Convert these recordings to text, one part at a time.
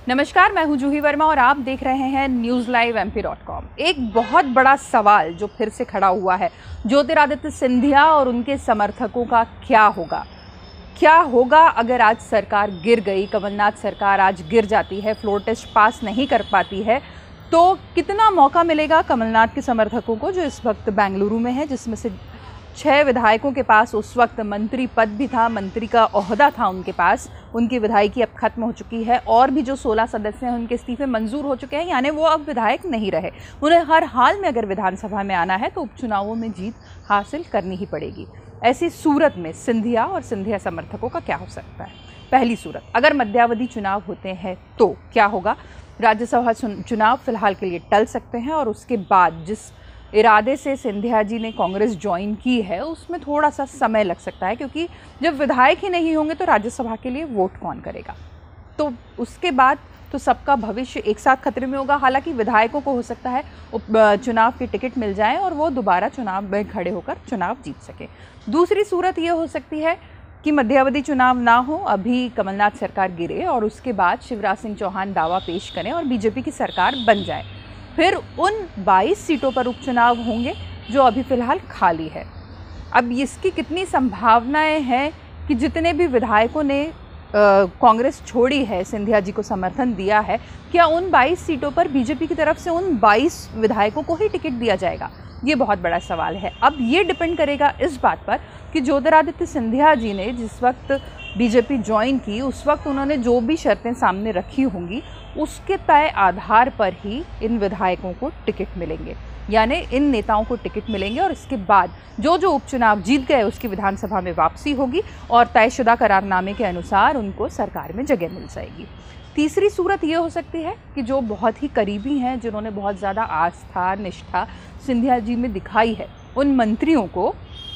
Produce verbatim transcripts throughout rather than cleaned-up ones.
नमस्कार, मैं हूं जूही वर्मा और आप देख रहे हैं news live M P dot com. एक बहुत बड़ा सवाल जो फिर से खड़ा हुआ है, ज्योतिरादित्य सिंधिया और उनके समर्थकों का क्या होगा। क्या होगा अगर आज सरकार गिर गई, कमलनाथ सरकार आज गिर जाती है, फ्लोर टेस्ट पास नहीं कर पाती है, तो कितना मौका मिलेगा कमलनाथ के समर्थकों को जो इस वक्त बेंगलुरु में है, जिसमें से छह विधायकों के पास उस वक्त मंत्री पद भी था, मंत्री का ओहदा था उनके पास। उनकी विधायकी अब खत्म हो चुकी है और भी जो सोलह सदस्य हैं उनके इस्तीफे मंजूर हो चुके हैं, यानी वो अब विधायक नहीं रहे। उन्हें हर हाल में अगर विधानसभा में आना है तो उपचुनावों में जीत हासिल करनी ही पड़ेगी। ऐसी सूरत में सिंधिया और सिंधिया समर्थकों का क्या हो सकता है। पहली सूरत, अगर मध्यावधि चुनाव होते हैं तो क्या होगा। राज्यसभा चुनाव फिलहाल के लिए टल सकते हैं और उसके बाद जिस इरादे से सिंधिया जी ने कांग्रेस ज्वाइन की है उसमें थोड़ा सा समय लग सकता है, क्योंकि जब विधायक ही नहीं होंगे तो राज्यसभा के लिए वोट कौन करेगा। तो उसके बाद तो सबका भविष्य एक साथ खतरे में होगा। हालांकि विधायकों को हो सकता है चुनाव की टिकट मिल जाए और वो दोबारा चुनाव में खड़े होकर चुनाव जीत सके। दूसरी सूरत ये हो सकती है कि मध्यावधि चुनाव ना हो, अभी कमलनाथ सरकार गिरे और उसके बाद शिवराज सिंह चौहान दावा पेश करें और बीजेपी की सरकार बन जाए। फिर उन बाईस सीटों पर उपचुनाव होंगे जो अभी फ़िलहाल खाली है। अब इसकी कितनी संभावनाएं हैं कि जितने भी विधायकों ने कांग्रेस छोड़ी है, सिंधिया जी को समर्थन दिया है, क्या उन बाईस सीटों पर बीजेपी की तरफ से उन बाईस विधायकों को ही टिकट दिया जाएगा। ये बहुत बड़ा सवाल है। अब ये डिपेंड करेगा इस बात पर कि ज्योतिरादित्य सिंधिया जी ने जिस वक्त बीजेपी ज्वाइन की उस वक्त उन्होंने जो भी शर्तें सामने रखी होंगी उसके तय आधार पर ही इन विधायकों को टिकट मिलेंगे, यानी इन नेताओं को टिकट मिलेंगे और इसके बाद जो जो उपचुनाव जीत गए उसकी विधानसभा में वापसी होगी और तयशुदा करारनामे के अनुसार उनको सरकार में जगह मिल जाएगी। तीसरी सूरत ये हो सकती है कि जो बहुत ही करीबी हैं, जिन्होंने बहुत ज़्यादा आस्था निष्ठा सिंधिया जी में दिखाई है, उन मंत्रियों को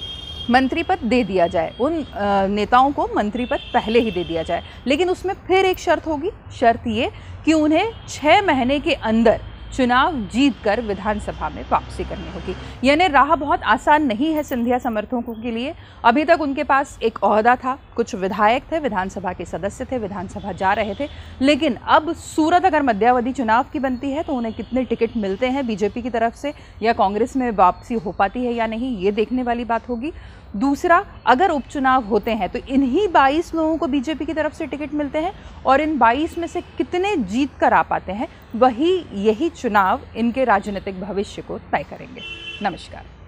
मंत्री पद दे दिया जाए, उन नेताओं को मंत्री पद पहले ही दे दिया जाए। लेकिन उसमें फिर एक शर्त होगी, शर्त ये कि उन्हें छः महीने के अंदर चुनाव जीतकर विधानसभा में वापसी करनी होगी। यानी राह बहुत आसान नहीं है सिंधिया समर्थकों के लिए। अभी तक उनके पास एक ओहदा था, कुछ विधायक थे, विधानसभा के सदस्य थे, विधानसभा जा रहे थे, लेकिन अब सूरत अगर मध्यावधि चुनाव की बनती है तो उन्हें कितने टिकट मिलते हैं बीजेपी की तरफ से, या कांग्रेस में वापसी हो पाती है या नहीं, ये देखने वाली बात होगी। दूसरा, अगर उपचुनाव होते हैं तो इन्हीं बाईस लोगों को बीजेपी की तरफ से टिकट मिलते हैं और इन बाईस में से कितने जीत कर आ पाते हैं, वही यही चुनाव इनके राजनीतिक भविष्य को तय करेंगे। नमस्कार।